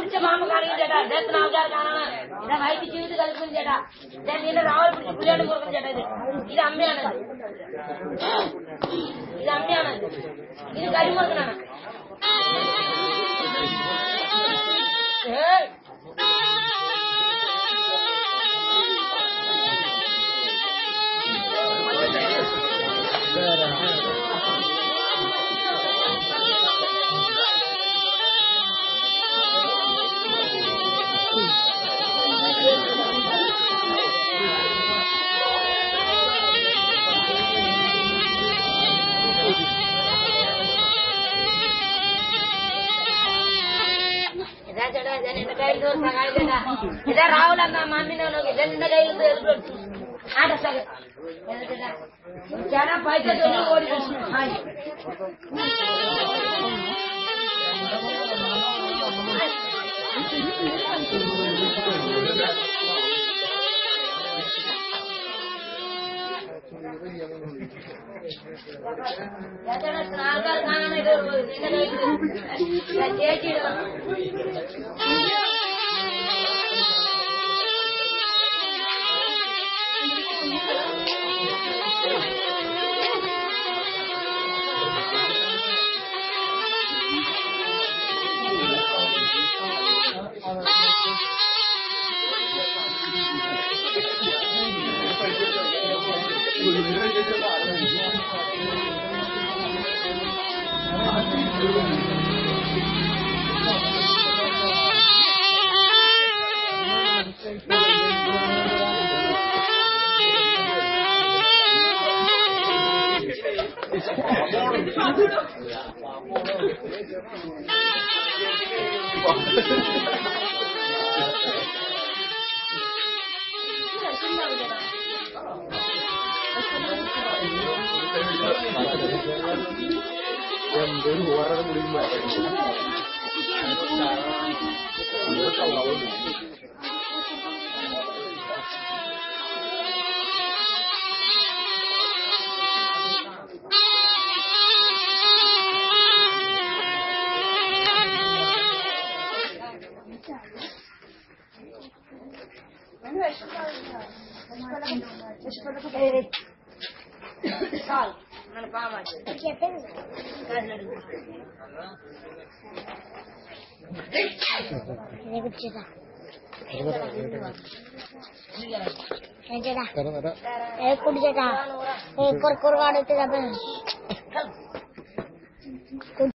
Mama കാണിക്കും ചേട്ടാ. ഇദ്ദേഹത്തിന് ആൾക്കാർ കാണാനാണ്. ഇതാ വൈകി ജീവിതം കളിക്കും ചേട്ടാ. നിന്റെ രാവിലെ പിടിച്ച് പുള്ളിയാണ് കൊടുക്കും ചേട്ടാ. ഇത് അമ്മയാണ്. ഇത് അമ്മയാണ്. ഇത് കരിമുറുക്കനാണ്. इधर राहुल मामी ने लोग ज्यादा पैसे तो आकर खाना में कुछ